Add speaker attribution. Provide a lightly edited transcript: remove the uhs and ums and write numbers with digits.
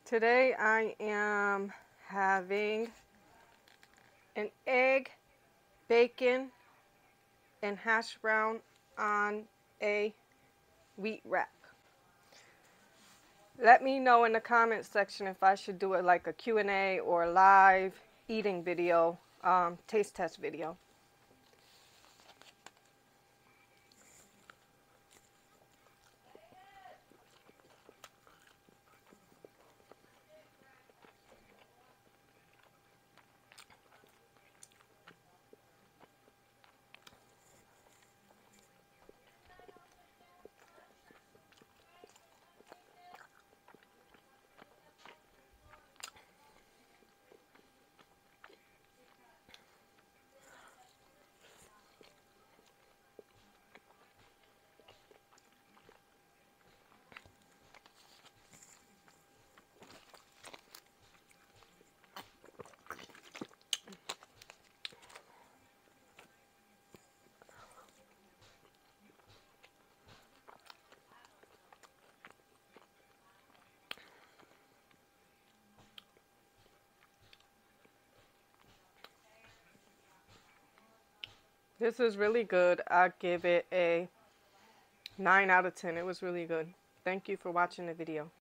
Speaker 1: Today I am having an egg, bacon, and hash brown on a wheat wrap. Let me know in the comment section if I should do it like a Q&A or a live eating video, taste test video. This is really good. I give it a 9 out of 10. It was really good. Thank you for watching the video.